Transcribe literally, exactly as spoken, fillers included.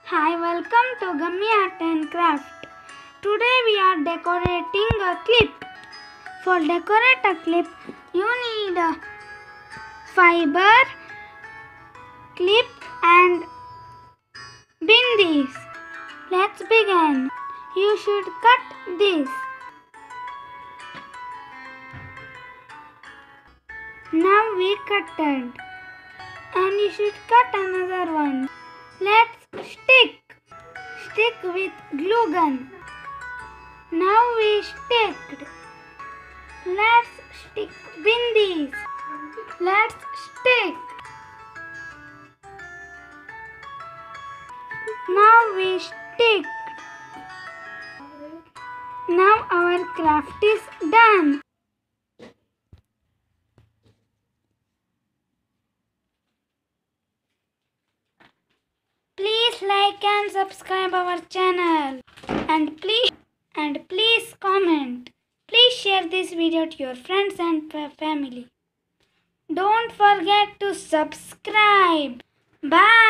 Hi, welcome to Gummy Art and Craft. Today we are decorating a clip. For decorate a clip, you need a fiber, clip and bindies. Let's begin. You should cut this. Now we cut it. And you should cut another one. Let's stick. Stick with glue gun. Now we sticked. Let's stick bindies. Let's stick. Now we stick. Now our craft is done. Please like and subscribe our channel and please and please comment. Please share this video to your friends and family. Don't forget to subscribe. Bye.